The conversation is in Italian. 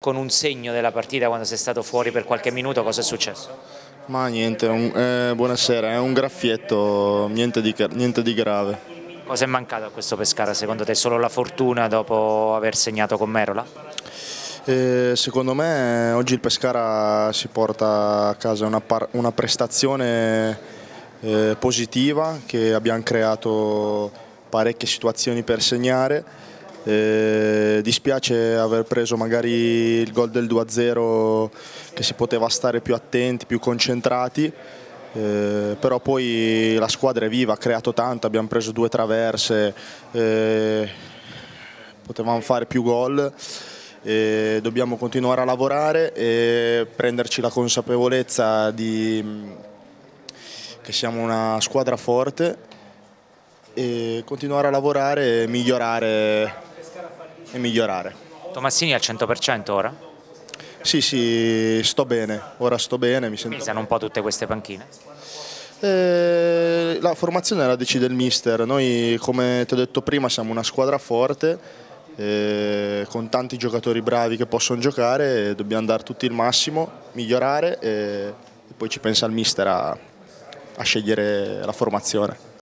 con un segno della partita quando sei stato fuori per qualche minuto, cosa è successo? Ma niente, buonasera, è un graffietto, niente di grave. Cosa è mancato a questo Pescara secondo te? Solo la fortuna dopo aver segnato con Merola? Secondo me oggi il Pescara si porta a casa una prestazione positiva, che abbiamo creato parecchie situazioni per segnare. Dispiace aver preso magari il gol del 2-0, che si poteva stare più attenti, più concentrati. Però poi la squadra è viva, ha creato tanto, abbiamo preso 2 traverse, potevamo fare più gol. Dobbiamo continuare a lavorare e prenderci la consapevolezza che siamo una squadra forte, e continuare a lavorare e migliorare. Tomassini al 100% ora? Sì, sto bene, ora sto bene, mi sento. Pesano un po' tutte queste panchine? La formazione la decide il mister. Noi, come ti ho detto prima, siamo una squadra forte, con tanti giocatori bravi che possono giocare, e dobbiamo dare tutti il massimo, migliorare, e poi ci pensa il mister a scegliere la formazione.